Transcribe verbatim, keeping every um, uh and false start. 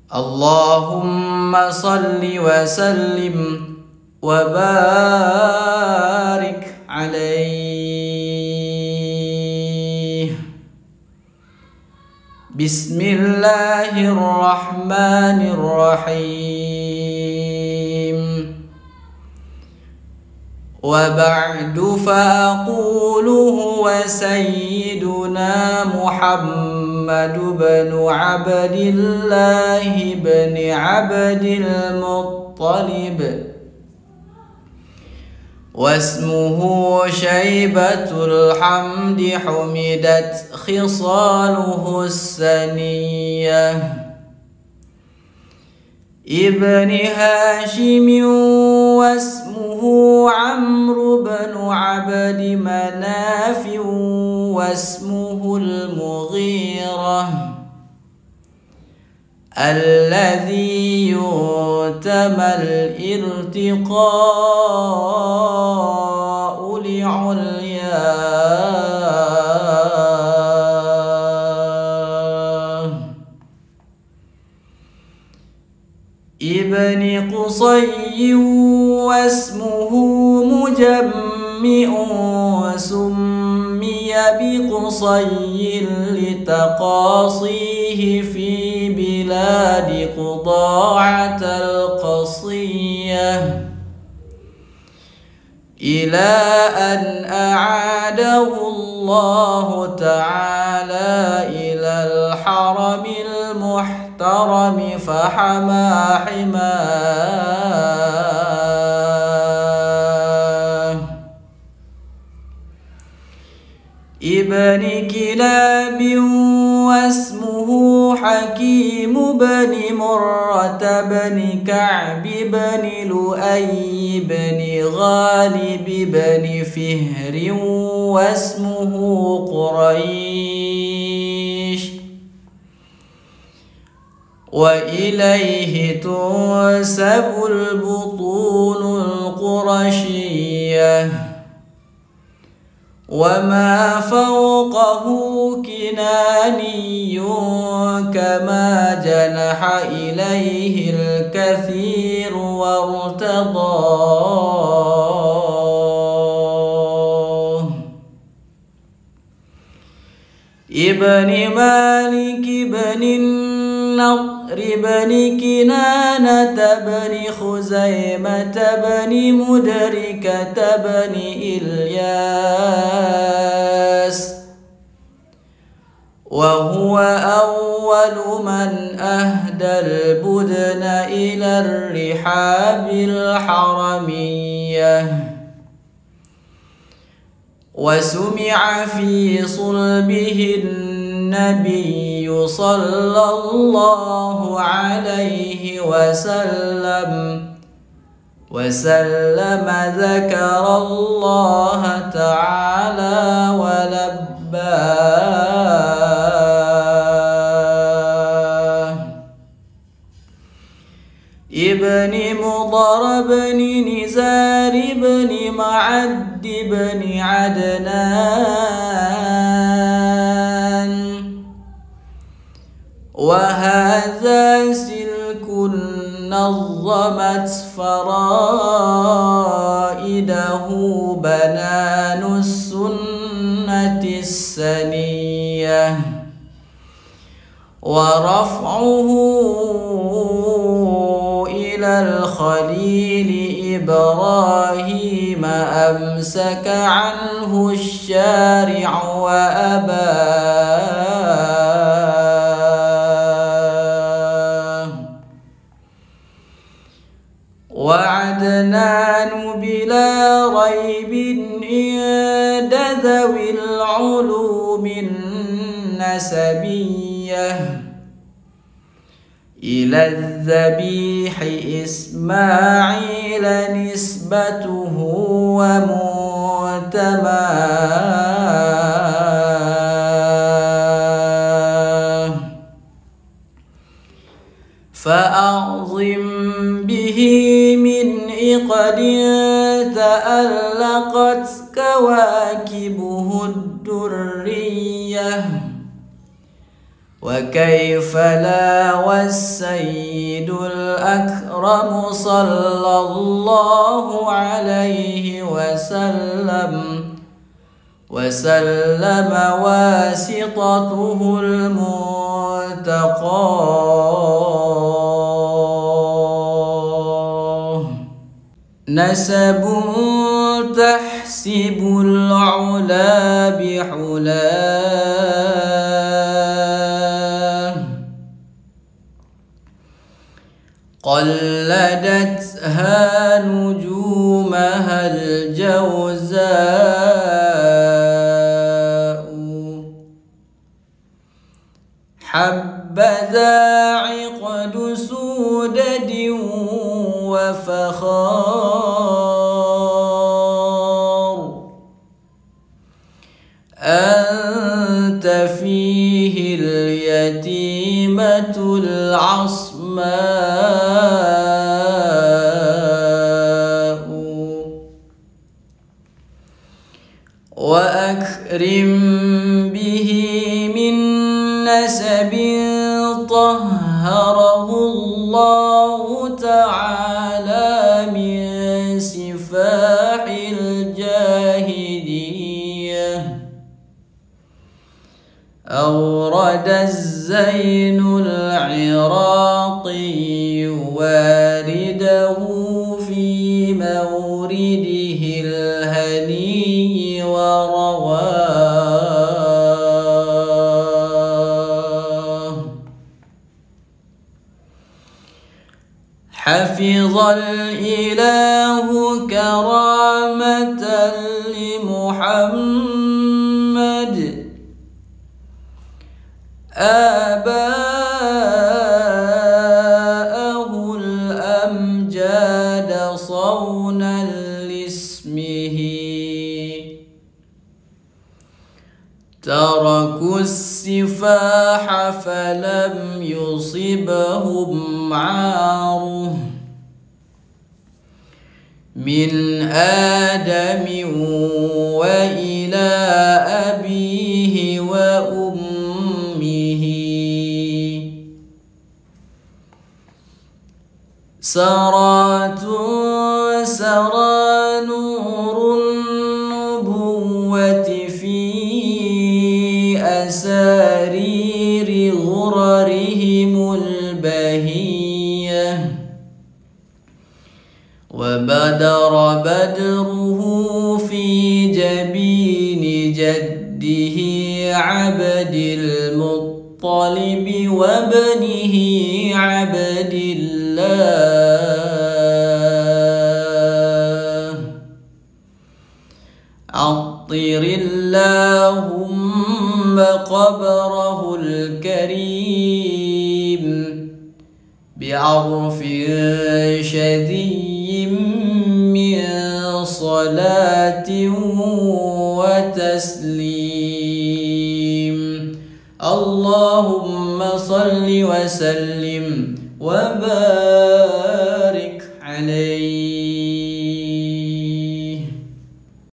اللهم صل وسلم وبارك عليه. بسم الله الرحمن الرحيم. وبعد فأقول هو سيدنا محمد بن عبد الله بن عبد المطلب، واسمه شيبة الحمد، حمدت خصاله السنية، ابن هاشم، واسمه عمرو بن عبد مناف، واسمه المغيرة، الذي يؤتمى الارتقاء لعلياه، ابن قصي، واسمه مجمع، سمي بقصي لتقاصيه في بلاد قضاعة القصية، إلى أن أعاده الله تعالى إلى الحرم المحترم فحمى حماه، ابن كلاب، واسمه حكيم بن مرة بن كعب بن لؤي بن غالب بن فهر، واسمه قريش، وإليه تنسب البطون القرشية، وما فوقه كناني، كما جنح إليه الكثير وارتضاه، ابن مالك بن النضر بن كنانة بن خزيمة بن مدركة بن إلياس، وهو أول من أهدى البدن إلى الرحاب الحرمية، وسمع في صلبه النبي صلى الله عليه وسلم وسلم ذكر الله تعالى ولباه، ابن مضر بن نزار بن معد بن عدنان، وهذا سلك نظمت فرائده بنان السنة السنية، ورفعه إلى الخليل إبراهيم أمسك عنه الشارع وأباه، وعدنان بلا ريب عند ذوي العلوم النسبية، إلى الذبيح إسماعيل نسبته ومنتماه، فأعظم به من عقد تألقت كواكبه الدرية، وكيف لا والسيد الأكرم صلى الله عليه وسلم وسلم واسطته المنتقى نسب تحسب العلا بحلاه قلدتها نجومها الجوزاء حبذا عقد سودد وفخار أنت فيه اليتيمة العصماء وأكرم به من نسب طهره الله تعالى من سفاح الجاهلية أورد الزين العراقي وارده في مورده الهني ورواه حفظ الإله كرامة لمحمد آباءه الأمجاد صونا لاسمه تركوا السفاح فلم يصبهم عاره من آدم وإلى أبيه وأمه سرات سرى نور النبوة في أسارير غررهم البهية وبدر بدره في جبين جده عبد المطلب وابنه عبد الله عطر اللهم قبره الكريم بعرف شذي من صلاة وتسليم اللهم صل وسلم وبارك عليه.